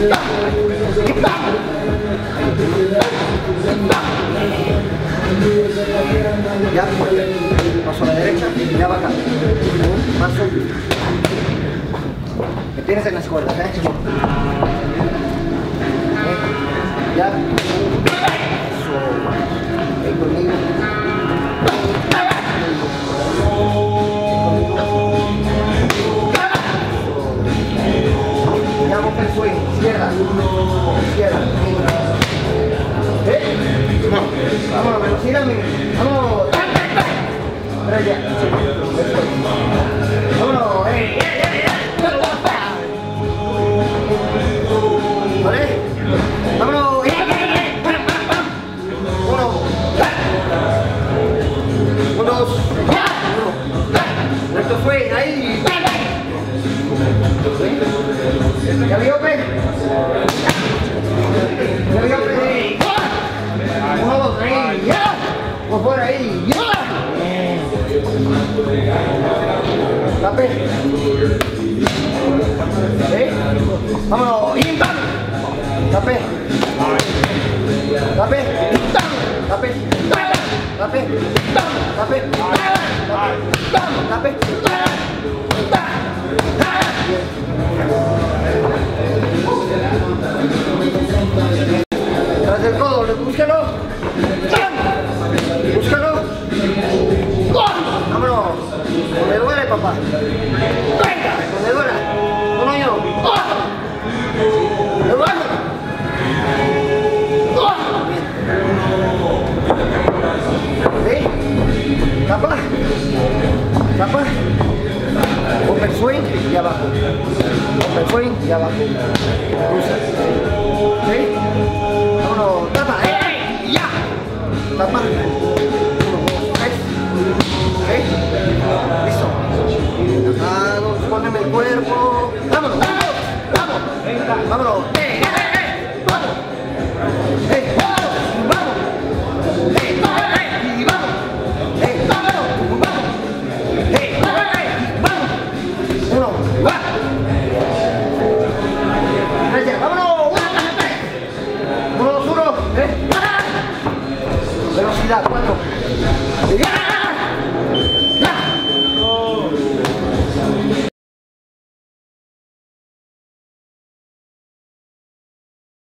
Ya, paso a la derecha, ya baja. Paso. Me tienes en las cuerdas, Ya. Eso. Ven conmigo. Ya vamos el swing. Izquierda. Izquierda. Vámonos, velocidad, vámonos. Pero ya. Vámonos, ¿vale? Vámonos. Uno, dos. Esto fue ahí. ¿Ya vio, pe? ¿Ya vio, pe? Uno, dos, ahí. Por fuera ahí. Tape. Vámonos. ¡Impam! Tape. Tape. Tape. Tape. Tape. Tape. Tras el codo, búscalo. Búscalo. Vámonos. No me duele, papá. Venga, no me duele. No, yo. Me duele. ¿Sí? Tapa. Tapa. Open swing y abajo. Open swing y abajo. Cruza. ¿Sí? Vámonos. Tapa. ¡Ya! Tapa. 1, 2, 3. ¿Sí? Listo. Relajados. Póneme el cuerpo. Vámonos. Vámonos. Vámonos.